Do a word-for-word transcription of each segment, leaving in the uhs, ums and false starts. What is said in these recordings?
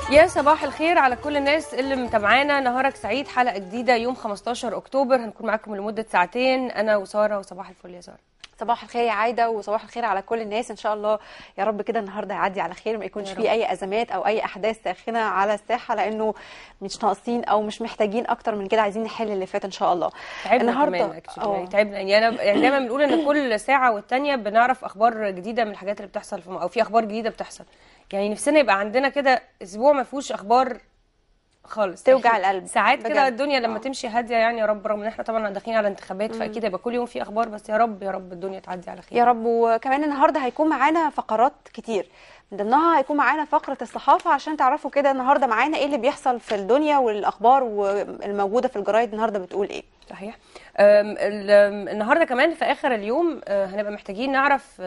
يا صباح الخير على كل الناس اللي متابعانا. نهارك سعيد، حلقه جديده يوم خمستاشر اكتوبر، هنكون معاكم لمده ساعتين انا وساره. وصباح الفل يا ساره. صباح الخير يا عايده، وصباح الخير على كل الناس. ان شاء الله يا رب كده النهارده يعدي على خير، ما يكونش فيه اي ازمات او اي احداث ساخنه على الساحه، لانه مش ناقصين او مش محتاجين اكتر من كده، عايزين نحل اللي فات ان شاء الله. تعبنا النهارده يعني تعبنا يعني انا يعني دايما بنقول ان كل ساعه والتانيه بنعرف اخبار جديده من الحاجات اللي بتحصل في او في اخبار جديده بتحصل. يعني نفسنا يبقى عندنا كده اسبوع ما فيهوش اخبار خالص توجع القلب. ساعات كده الدنيا لما أوه. تمشي هاديه يعني يا رب، رغم ان احنا طبعا داخلين على انتخابات مم. فاكيد هيبقى كل يوم في اخبار، بس يا رب يا رب الدنيا تعدي على خير يا رب. وكمان النهارده هيكون معانا فقرات كتير، من ضمنها هيكون معانا فقره الصحافه، عشان تعرفوا كده النهارده معانا ايه اللي بيحصل في الدنيا والاخبار والموجوده في الجرايد النهارده بتقول ايه. صحيح. النهارده كمان في اخر اليوم هنبقى محتاجين نعرف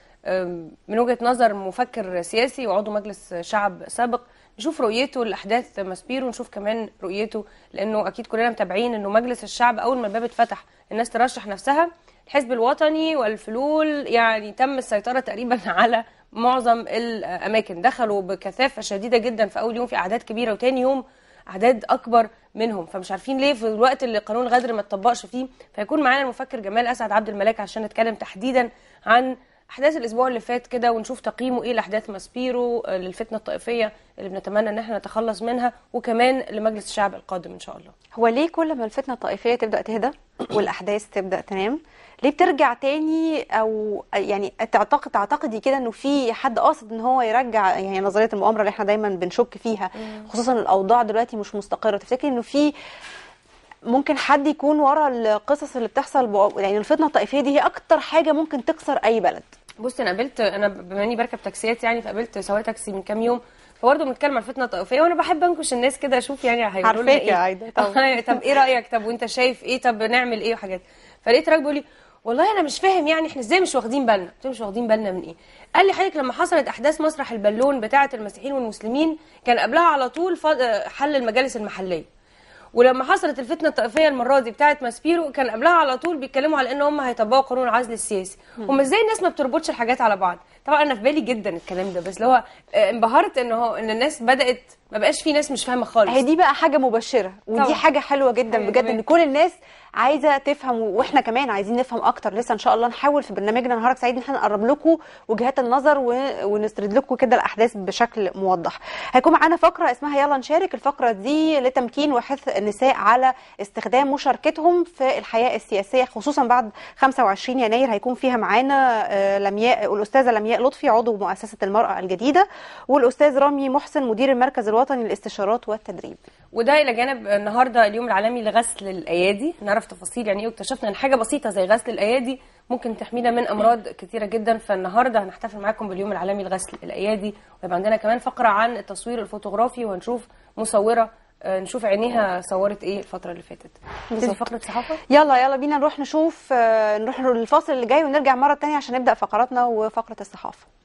من وجهه نظر مفكر سياسي وعضو مجلس شعب سابق، نشوف رؤيته لاحداث ماسبيرو، ونشوف كمان رؤيته، لانه اكيد كلنا متابعين انه مجلس الشعب اول ما الباب اتفتح الناس ترشح نفسها، الحزب الوطني والفلول يعني تم السيطره تقريبا على معظم الاماكن، دخلوا بكثافه شديده جدا في اول يوم في اعداد كبيره، وتاني يوم اعداد اكبر منهم، فمش عارفين ليه في الوقت اللي قانون الغدر ما اتطبقش فيه. فيكون معانا المفكر جمال اسعد عبد الملاك عشان نتكلم تحديدا عن احداث الاسبوع اللي فات كده، ونشوف تقييمه ايه لاحداث ماسبيرو، للفتنه الطائفيه اللي بنتمنى ان احنا نتخلص منها، وكمان لمجلس الشعب القادم ان شاء الله. هو ليه كل ما الفتنه الطائفيه تبدا تهدى والاحداث تبدا تنام، ليه بترجع تاني؟ او يعني تعتقد تعتقدي كده انه في حد قاصد ان هو يرجع يعني نظريه المؤامره اللي احنا دايما بنشك فيها، خصوصا الاوضاع دلوقتي مش مستقره؟ تفتكري انه في ممكن حد يكون ورا القصص اللي بتحصل؟ يعني الفتنه الطائفيه دي هي اكتر حاجه ممكن تكسر اي بلد. بصي انا قابلت، انا بما اني بركب تاكسيات يعني، فقابلت سواق تاكسي من كام يوم، فبرضه بنتكلم عن الفتنه الطائفيه، وانا بحب انكش الناس كده اشوف يعني هيقولوا لنا ايه. عايده طب طب ايه رايك، طب وانت شايف ايه، طب نعمل ايه وحاجات. فلقيت راجل بيقول لي والله انا مش فاهم يعني احنا ازاي مش واخدين بالنا. قلت له مش واخدين بالنا من ايه؟ قال لي حضرتك لما حصلت احداث مسرح البالون بتاعه المسيحيين والمسلمين كان قبلها على طول حل المجالس المحليه، ولما حصلت الفتنه الطائفيه المره دي بتاعه ماسبيرو كان قبلها على طول بيتكلموا على ان هم هيطبقوا قانون العزل السياسي. هم ازاي الناس ما بتربطش الحاجات على بعض؟ طبعا انا في بالي جدا الكلام ده، بس اللي هو انبهرت ان هو ان الناس بدات ما بقاش في ناس مش فاهمه خالص. هي دي بقى حاجه مبشره، ودي طبعا حاجه حلوه جدا بجد، ان كل الناس عايزه تفهم، واحنا كمان عايزين نفهم اكتر. لسه ان شاء الله نحاول في برنامجنا نهارك سعيد ان احنا نقرب لكم وجهات النظر ونسرد لكم كده الاحداث بشكل موضح. هيكون معانا فقره اسمها يلا نشارك. الفقره دي لتمكين وحث النساء على استخدام مشاركتهم في الحياه السياسيه، خصوصا بعد خمسة وعشرين يناير. هيكون فيها معانا لمياء، الاستاذه لمياء لطفي عضو مؤسسه المراه الجديده، والاستاذ رامي محسن مدير المركز الوطني للاستشارات والتدريب. وده الى جانب النهارده اليوم العالمي لغسل الايادي، نعرف تفاصيل يعني ايه، واكتشفنا ان حاجه بسيطه زي غسل الايادي ممكن تحمينا من امراض كثيره جدا. فالنهارده هنحتفل معاكم باليوم العالمي لغسل الايادي، ويبقى عندنا كمان فقره عن التصوير الفوتوغرافي، وهنشوف مصوره نشوف عينيها صورت ايه الفتره اللي فاتت. بالظبط. فقره صحافه، يلا يلا بينا نروح نشوف، نروح للفاصل اللي جاي ونرجع مره ثانيه عشان نبدا فقراتنا وفقره الصحافه.